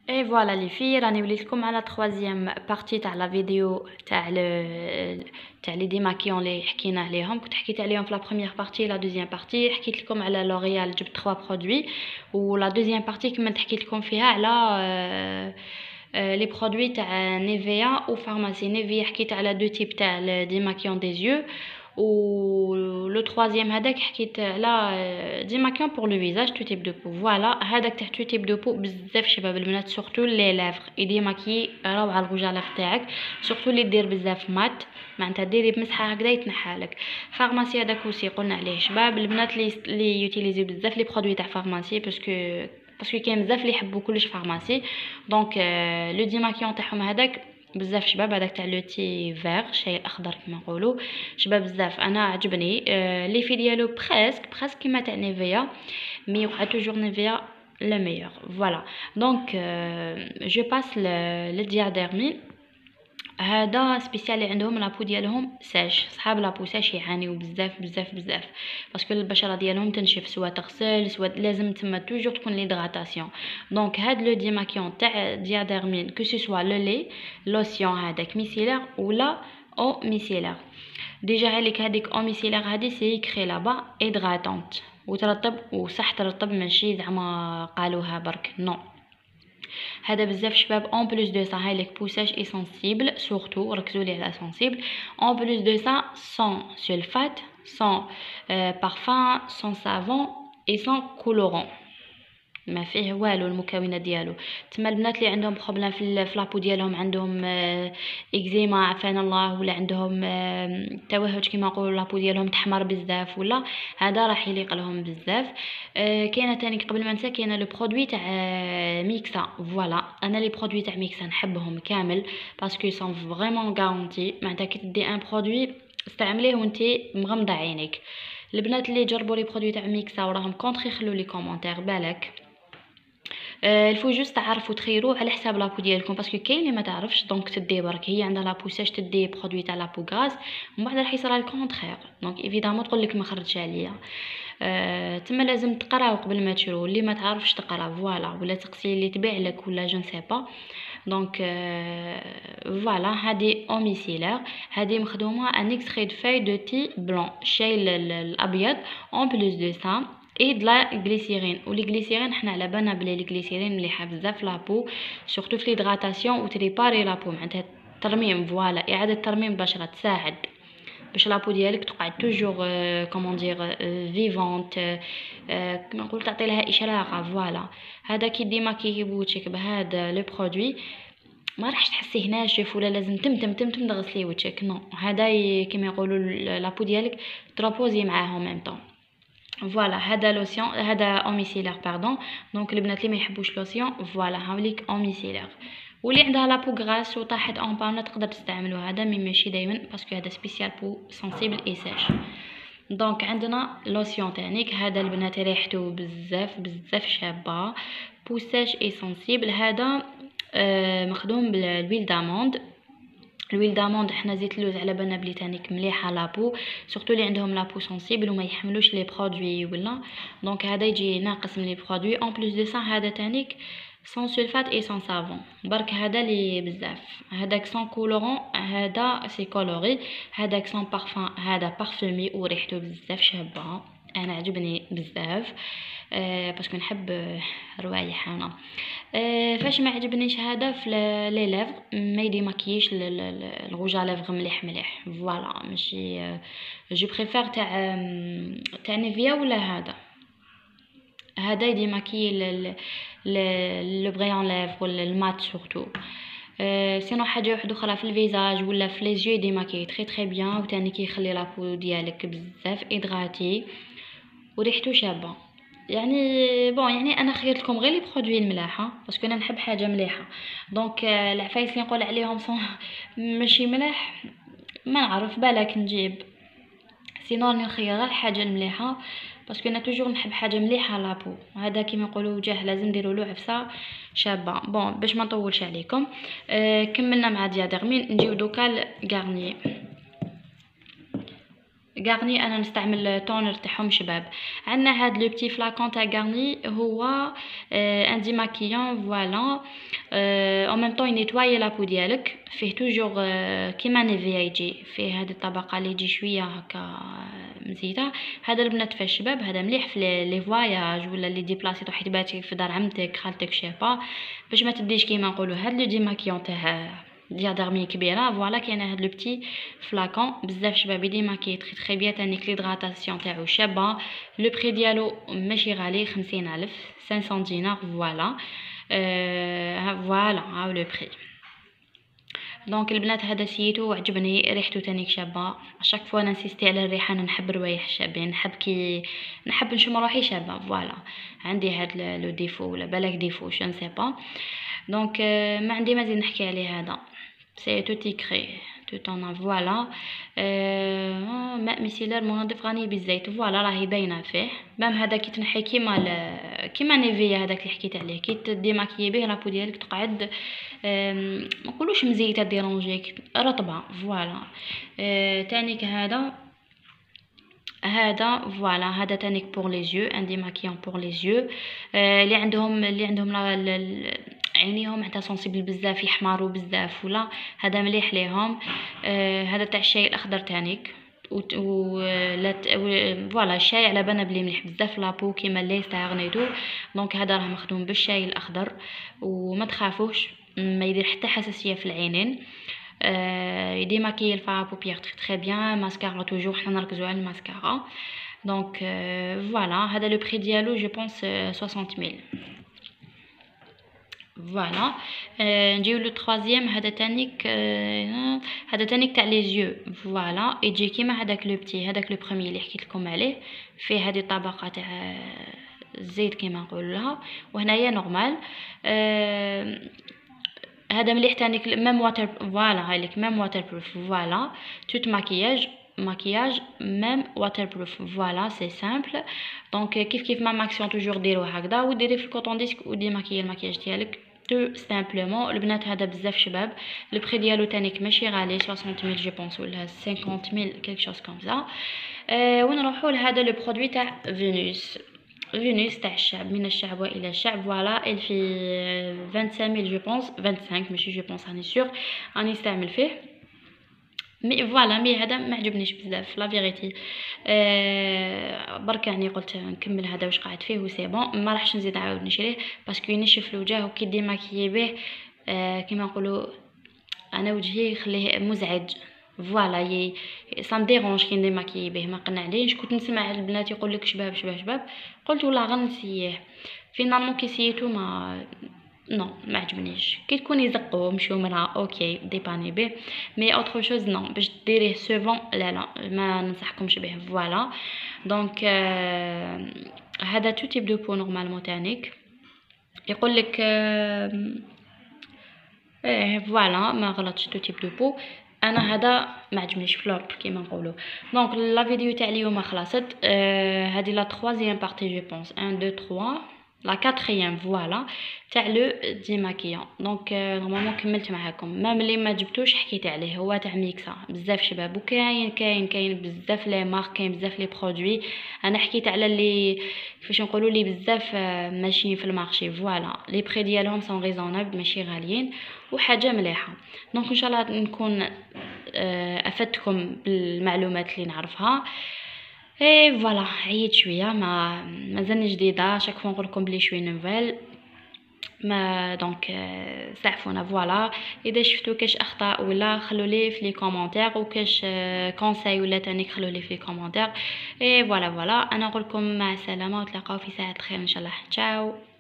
اي فوالا لي في راني وليت لكم على troisième partie تاع لا فيديو تاع لي ديماكيون اللي حكينا عليهم. كنت حكيت عليهم في لا بروميير بارتي. لا دوزيام بارتي حكيت لكم على لوريال، جبت 3 برودوي. ولا دوزيام بارتي كملت حكيت لكم فيها على لي برودوي تاع نيفيا وفارماسي. نيفيا حكيت على دو تيب تاع ديماكيون دي زيو، و لو troisième هذاك حكيت على ديماكيون بور لو فيزاج تو تيب دو بو. فوالا هذاك تاع تو تيب دو بو بزاف شباب البنات، سورتو لي لافغ يديماكي روعه الغوج على تاعك، سورتو اللي دير بزاف مات معناتها ديري بمسحه هكذا يتنحالك. فارماسي هذاك وسي قلنا عليه شباب البنات لي يوتيليزي بزاف لي برودوي تاع فارماسي باسكو كاين بزاف اللي يحبوا كلش فارماسي. دونك لو ديماكيون تاعهم هذاك بزاف شباب، هذاك تاع لو تي فيغ الشاي الاخضر كما نقولوا شباب بزاف. انا عجبني لي في ديالو بريسك كيما تاع نيفيا، مي يوقع توجور نيفيا لو ميور. فوالا دونك جو باس للدياديرمين. هذا سبيسيال اللي عندهم لابو ديالهم ساج، صحاب لابو ساج يعانيو بزاف بزاف بزاف باسكو البشره ديالهم تنشف، سواء تغسل سواء لازم تما توجور تكون ليدغاتاسيون. دونك هاد لو ديماكيون تاع دياديرمين كو سو سوا لو لي لوسيون هذاك ميسيلر ولا او ميسيلر. ديجا عليك هذيك او ميسيلر هذه سي كري لابا ايدغاتونت وترطب وصح ترطب، ماشي زعما قالوها برك نو. هذا بزاف شباب. اون بلوس دو سا هايليك بوساج اي سنسيبل، سورتو ركزوا لي على سنسيبل. اون بلوس دو سا سون سولفات، سون بارفان، سون سافون اي سون كولورون، ما فيه والو المكونات ديالو. تما البنات اللي عندهم بروبليم في لابو ديالهم، عندهم اكزيما عافانا الله، ولا عندهم توهج كيما نقولوا لابو ديالهم تحمر بزاف، ولا هذا راح يليق لهم بزاف. كاينه تاني قبل ما ننسى، كاينه لو برودوي تاع ميكسا. فوالا انا لي برودوي تاع ميكسا نحبهم كامل باسكو سون فريمون غارونتي، معناتها كي تدي ان برودوي استعمليه وانتي مغمضه عينيك. البنات اللي جربوا لي برودوي تاع ميكسا وراهم كونطخ يخلوا لي كومونتير بالك. الفو جوست تعرفوا تخيروا على حساب لابو ديالكم باسكو كاين اللي ما تعرفش، دونك تدي برك هي عندها لابوساج تدي برودوي تاع لابو غاز ومن بعد راح يصرى الكونترير، دونك ايفيدامون تقول لك ما خرجش عليا. تما لازم تقراو قبل ما تشرو، اللي ما تعرفش تقرا فوالا، ولا تقسي اللي تبيع لك ولا جو نسي با. دونك فوالا هذه اوميسيلر، هذه مخدومه ان اكستري دو فاي دو تي بلون شاي الابيض اون بلوس دو سا اي دلا غليسيرين. ولي غليسيرين حنا على بالنا بلي لي غليسيرين مليحه بزاف لابو، سورتو في ليدغاتاسيون وتريباري لابو، معناتها ترميم فوالا اعاده ترميم البشره، تساعد باش لابو ديالك تقعد توجور كومون دير فيفونت، كما نقول تعطي لها اشراقه. فوالا هذا كي ديما كي بوجهك بهذا لو برودوي ما راحش تحسيه ناشف ولا لازم تم تغسلي وجهك، نو هذا كيما يقولوا لابو ديالك تروبوزي معاه ميم طون. فوالا هذا لوسيون، هذا اوميسيلر باردون. دونك البنات اللي ما يحبوش لوسيون فوالا هاوليك اوميسيلر. واللي عندها لابو غراس وطاحت اون بان تقدر تستعملوا هذا، مي ماشي دايما باسكو هذا سبيسيال بو سنسيبل اي ساج. دونك عندنا لوسيون تانيك، هذا البنات ريحته بزاف بزاف شابه، بوساج اي سنسيبل. هذا مخدوم بالويل داموند. الويل داموند حنا زيت اللوز على بالنا بلي تانيك مليحه لابو، سورتو اللي عندهم لابو سنسيبل وما يحملوش لي برودوي ولا. دونك هذا يجي ناقص من لي برودوي. اون بلوس دو سا هذا تانيك سون سولفات اي سون سافون، برك هذا لي بزاف. هذاك سون كولورون، هذا سي كولوري. هذاك سون بارفان، هذا بارفومي وريحته بزاف شابه، انا عجبني بزاف باسكو نحب روايح انا. فاش ما عجبنيش هذا في لي ليفغ، ما يديماكيش الغوج على ليفغ مليح فوالا، ماشي جو بريفير تاع نيفيا ولا هذا يديماكي لو بريون ليفغ ولا المات سورتو. سينو حاجه واحده اخرى في الفيزاج ولا في لي زيو ديماكي تري بيان، وتاني كيخلي لابو ديالك بزاف ايدغاتي وريحته شابه. يعني بون يعني انا خيرت لكم غير لي برودوي الملاحه باسكو انا نحب حاجه مليحه. دونك العفايس اللي نقول عليهم صون ماشي ملاح ما نعرف، بالك نجيب سينو نخير غير الحاجه المليحه باسكو انا توجور نحب حاجه مليحه لابو. هذا كيما يقولوا وجه لازم نديروا له عفسه شابه. بون باش ما نطولش عليكم كملنا مع دياديرمين، نجيو دوكا لغارنيي. غارني انا نستعمل تونر تاعهم شباب. عندنا هاد لو بتي فلاكون تاع غارني هو ان ديماكيون فوالا او ميم طون ينيتواي لا بو ديالك، فيه توجور كيما نيفيا يجي فيه هاد الطبقه اللي يجي شويه هكا مزيته. هذا البنات فيه الشباب، هذا مليح في لي فواياج ولا لي ديبلاسي تروحي تباتي في دار عمتك خالتك شيبا باش ما تديش كيما نقولوا. هاد لو ديماكيون تاع ديادرمي كبيره فوالا كاينه هاد لو بتي فلاكون بزاف شباب يديماكي تري تري بيان تانيك ليدغاتاسيون تاعو شابه. لو بري ديالو ماشي غالي 50000 500 دينار فوالا. فوالا هاو لو بري. دونك البنات هذا سيتو وعجبني ريحته تانيك شابه. اشاك فوا نانسيستي على الريحه، انا نحب روايح شابين، نحب نشم روحي شابه فوالا. عندي هاد لو ديفو ولا بالك ديفو جو نسي با. دونك ما عندي مازال نحكي عليه. هذا سي تو تيكري تو طون فوالا. ماء ميسيلر منظف غني بالزيت فوالا راهي باينه فيه. مام هذا كي تنحي كيما نيفيا هذاك اللي حكيت عليه، كي تديماكيي به لابو ديالك تقعد ما نقولوش مزيته ديرونجيك رطبه فوالا. تانيك هذا فوالا هذا تانيك بور لي يو ان ديماكيون بور لي يو. اللي عندهم عينيهم حتى سونسيبل بزاف يحمروا بزاف ولا هذا مليح ليهم. هذا تاع الشاي الاخضر تانيك فوالا الشاي على بالنا بلي مليح بزاف لابو كيما الليس تاع غنيتو. دونك هذا راه مخدوم بالشاي الاخضر وما تخافوش ما يدير حتى حساسيه في العينين. يديماكي الفا بوبيير تري تري بيان. ماسكارا توجور حنا نركزوا على الماسكارا. دونك فوالا هذا لو بري ديالو جو بونس 60000 فوالا. نجيو لو تروازيام هذا تانيك تاع لي زيو فوالا. يجي كيما هذاك لو بتي هذاك لو بروميير اللي حكيت لكم عليه، فيه هذه الطبقه تاع الزيت كيما نقول لها، وهنايا نورمال. هذا مليح تانيك ميم واتر فوالا هايليك ميم واتر بروف فوالا. توت ماكياج ميم واتر بروف فوالا سي سامبل. دونك كيف ما ماكسيون توجور ديروه هكذا وديري في الكوطون ديسك وديماكيي الماكياج ديالك تو سامبلومون. البنات هذا بزاف شباب. لو بري ديالو تانيك ماشي غالي 60000 جو بونس ولا 50000 كيك شوز كوم سا. ونروحوا لهذا لو برودوي تاع فينوس تاع الشعب، من الشعب والى الشعب فوالا. il fait 25000 جو بونس 25 ماشي جو بونس راني سيغ راني نستعمل فيه. مي فوالا مي هذا ما عجبنيش بزاف لا فيغيتي. برك يعني قلت نكمل هذا واش قاعد فيه وسي بون، ما راحش نزيد نعاود نشريه باسكو ينشف الوجه وكي ديماكيي به كيما نقولوا انا وجهي يخليه مزعج فوالا. سام ديرونج كي نديماكيي به ما قنعليش. كنت نسمع البنات يقول لك شباب قلت والله غنسيه فينالمون كي سيتو ما ما عجبنيش. كي تكون يزقوا مشيو منها اوكي ديباني به مي اوتر شوز نو باش ديريه سوفون لا ما ننصحكمش به فوالا. دونك هذا تو تيب دو بو نورمالمون تانيك يقول لك فوالا ما غلطش تو تيب دو بو. انا هذا ما عجبنيش فلوب كيما نقولوا. دونك لا فيديو تاع اليوم خلصت. هذه لا 3e بارتي جو بونس 1 2 3 لا 4e فوالا تاع لو ديماكيون. دونك نورمالمون كملت معاكم. ما ملي ما جبتوش حكيت عليه هو تاع ميكسا بزاف شباب. وكاين بزاف لي مارك كاين بزاف لي برودوي. انا حكيت على اللي كيفاش نقولوا لي بزاف ماشيين في المارشي فوالا. لي بري ديالهم سون ريزونابل ماشي غاليين وحاجه مليحه. دونك ان شاء الله نكون افدتكم بالمعلومات اللي نعرفها. اي فوالا عييت شويه ما مازالني جديده شاك فوا نقول لكم بلي شويه نوفل ما دونك سعفونا فوالا. اذا شفتوا كاش اخطاء ولا خلوا لي في لي كومونتير وكاش كونساي ولا تاني خلوا لي في لي كومونتير. اي فوالا انا نقول لكم مع السلامه وتلاقاو في ساعه خير ان شاء الله. تشاو.